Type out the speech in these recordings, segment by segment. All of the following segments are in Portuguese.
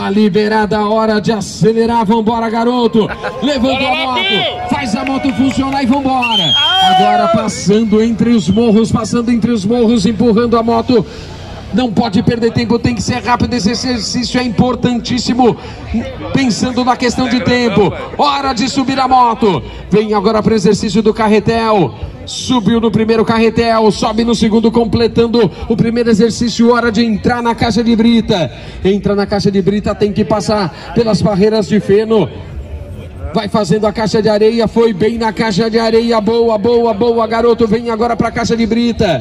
Tá liberada a hora de acelerar, vambora, garoto. Levantou a moto, faz a moto funcionar e vambora. Agora passando entre os morros, empurrando a moto. Não pode perder tempo, tem que ser rápido, esse exercício é importantíssimo, pensando na questão de tempo. Hora de subir a moto. Vem agora para o exercício do carretel. Subiu no primeiro carretel, sobe no segundo, completando o primeiro exercício. Hora de entrar na caixa de brita. Entra na caixa de brita, tem que passar pelas barreiras de feno. Vai fazendo a caixa de areia, foi bem na caixa de areia. Boa, boa, boa, garoto. Vem agora para a caixa de brita.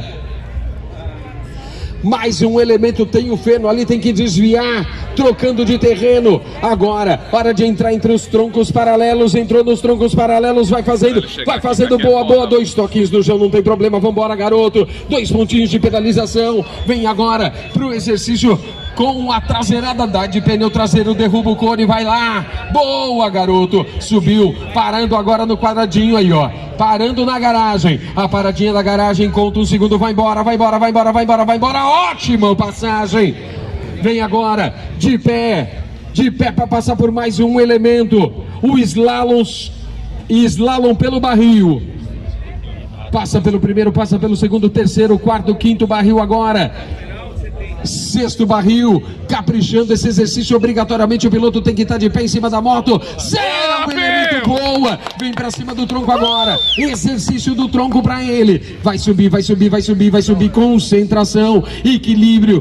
Mais um elemento, tem o feno ali, tem que desviar, trocando de terreno. Agora, hora de entrar entre os troncos paralelos. Entrou nos troncos paralelos, vai fazendo, boa, boa. 2 toquinhos no chão, não tem problema, vambora, garoto. 2 pontinhos de pedalização. Vem agora pro exercício com a traseirada, dá de pneu traseiro, derruba o cone, vai lá. Boa, garoto. Subiu, parando agora no quadradinho aí, ó. Parando na garagem. A paradinha da garagem, conta um segundo, vai embora, vai embora, vai embora, vai embora, vai embora. Ótima passagem. Vem agora, de pé para passar por mais um elemento. O slalom pelo barril. Passa pelo primeiro, passa pelo segundo, terceiro, quarto, quinto barril agora. 6º barril, caprichando esse exercício. Obrigatoriamente o piloto tem que estar de pé em cima da moto. 0 elemento, boa. Vem pra cima do tronco agora. Exercício do tronco pra ele. Vai subir, vai subir, vai subir, vai subir. Concentração, equilíbrio,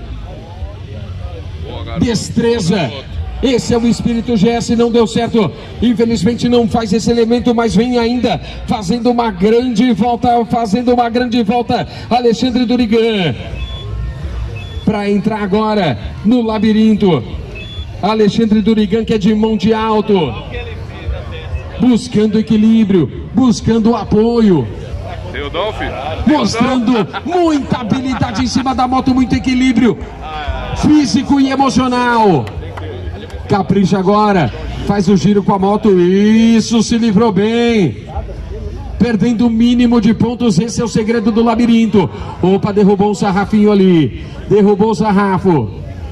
destreza. Esse é o espírito GS, não deu certo. Infelizmente não faz esse elemento, mas vem ainda fazendo uma grande volta, Alexandre Durigan. Para entrar agora no labirinto. Alexandre Durigan, que é de Monte Alto, buscando equilíbrio, buscando apoio, mostrando muita habilidade em cima da moto, muito equilíbrio físico e emocional. Capricha agora, faz o giro com a moto. Isso, se livrou bem, perdendo o mínimo de pontos. Esse é o segredo do labirinto. Opa, derrubou um sarrafinho ali, derrubou o sarrafo.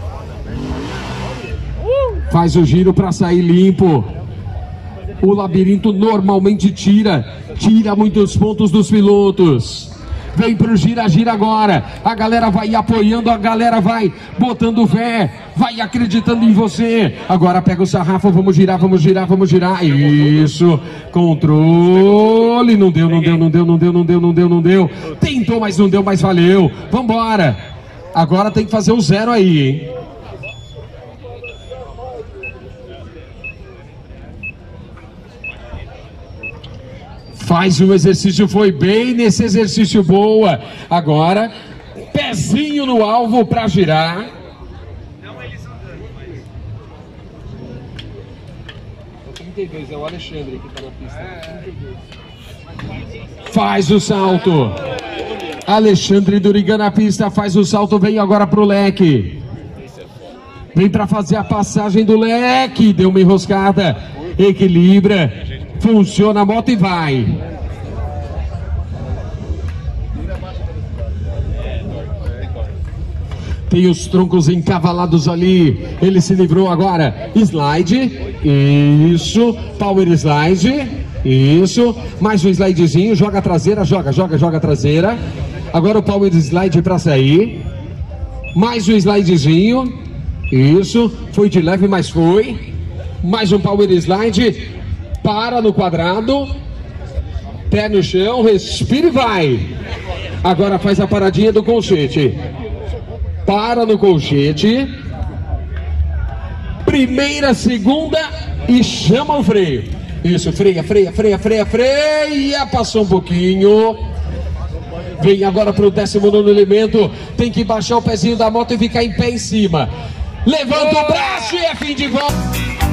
Faz o giro para sair limpo. O labirinto normalmente tira muitos pontos dos pilotos. Vem pro gira-gira agora. A galera vai apoiando, a galera vai botando fé, vai acreditando em você. Agora pega o sarrafo, vamos girar, vamos girar, vamos girar. Isso, controle. Não deu, não deu, não deu, não deu, não deu, não deu, não deu. Tentou, mas não deu, mas valeu. Vambora. Agora tem que fazer o 0 aí, hein? Faz o exercício, foi bem nesse exercício, boa. Agora, pezinho no alvo para girar. O 32 é o Alexandre que está na pista. Faz o salto. Alexandre Durigan na pista, faz o salto, vem agora pro leque. Vem para fazer a passagem do leque, deu uma enroscada, equilibra. Funciona a moto e vai. Tem os troncos encavalados ali. Ele se livrou agora. Slide. Isso. Power slide. Isso. Mais um slidezinho. Joga a traseira. Joga a traseira. Agora o power slide para sair. Mais um slidezinho. Isso. Foi de leve, mas foi. Mais um power slide. Para no quadrado, pé no chão, respira e vai. Agora faz a paradinha do colchete. Para no colchete. Primeira, segunda e chama o freio. Isso, freia. Passou um pouquinho. Vem agora para o 19º elemento. Tem que baixar o pezinho da moto e ficar em pé em cima. Levanta o braço e é fim de volta.